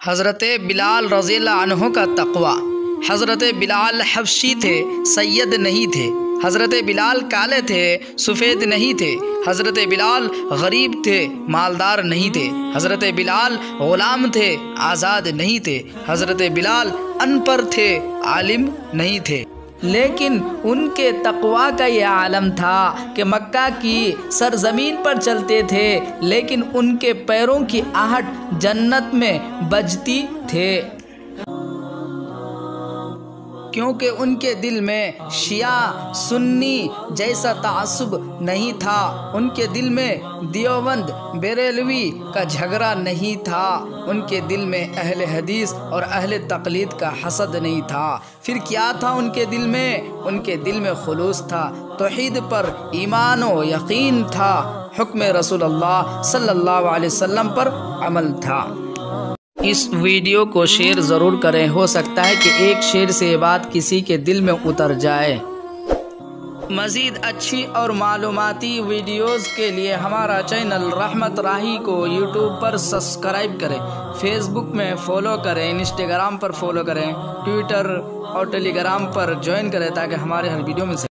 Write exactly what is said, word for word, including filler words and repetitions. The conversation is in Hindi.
हज़रत बिलाल रज़ियल्लाहु अन्हु का तक़वा। हज़रत बिलाल हबशी थे, सैयद नहीं थे। हज़रत बिलाल काले थे, सफ़ेद नहीं थे। हज़रत बिलाल गरीब थे, मालदार नहीं थे। हज़रत बिलाल ग़ुलाम थे, आज़ाद नहीं थे। हज़रत बिलाल अनपढ़ थे, आलिम नहीं थे। लेकिन उनके तक़वा का ये आलम था कि मक्का की सरज़मीन पर चलते थे, लेकिन उनके पैरों की आहट जन्नत में बजती थे, क्योंकि उनके दिल में शिया सुन्नी जैसा तासुब नहीं था। उनके दिल में देवबंद बरेलवी का झगड़ा नहीं था। उनके दिल में अहले हदीस और अहले तक़लीद का हसद नहीं था। फिर क्या था उनके दिल में? उनके दिल में खुलूस था, तौहीद पर ईमान व यकीन था, हुक्म रसूलुल्लाह सल्लल्लाहु अलैहि वसल्लम पर अमल था। इस वीडियो को शेयर ज़रूर करें, हो सकता है कि एक शेयर से ये बात किसी के दिल में उतर जाए। मज़ीद अच्छी और मालूमाती वीडियोज़ के लिए हमारा चैनल रहमत राही को यूट्यूब पर सब्सक्राइब करें, फेसबुक में फ़ॉलो करें, इंस्टाग्राम पर फॉलो करें, ट्विटर और टेलीग्राम पर ज्वाइन करें, ताकि हमारे हर वीडियो में